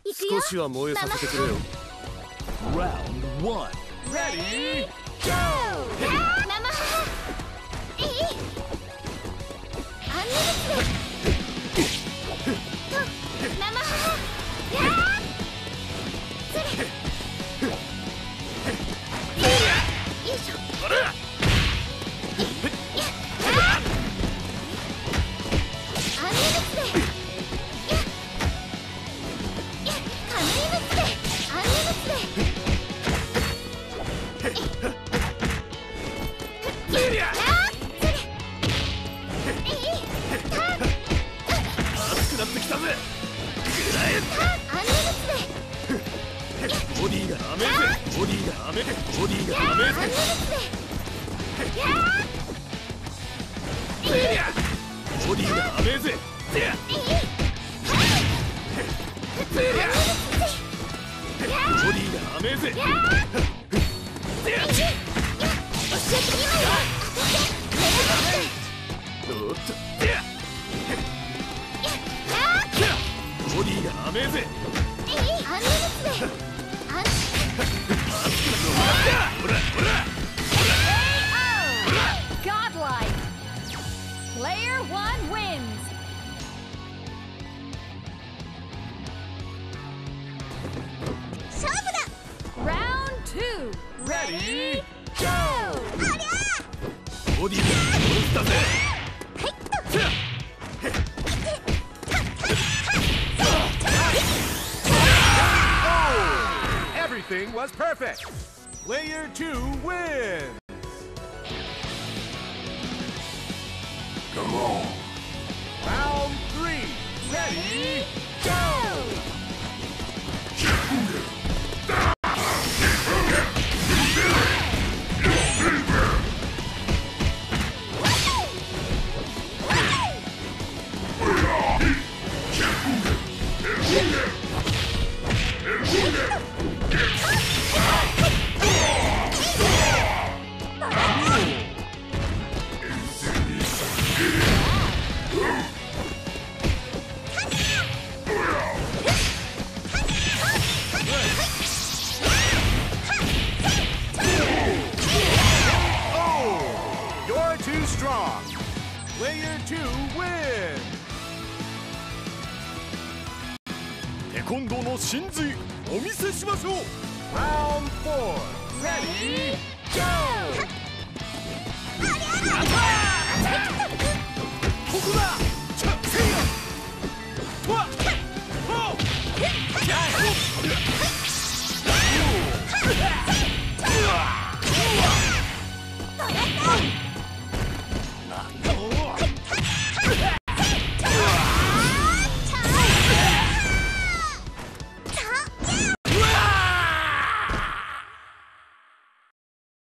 少しは燃えさせてくれよ。Round 1 Ready Go! 生母アンネルツと生母それよいしょアンネルツでカムイムツでアンネルツでボディがダメぜ。ボディがダメ。ボディがダメぜ。ボディがダメぜ。ボディがダメぜ。おっと。ボディがダメぜ。 アンネルツでGodlike! Player 1 wins! Round 2 Ready Go! ボディが戻ったぜ。 Everything was perfect. Player 2 wins. Come on. Round 3. Ready? Go! Strong. Player 2 wins. テコンドーの真髄お見せしましょう。 Round 4 Ready Go! ここだ。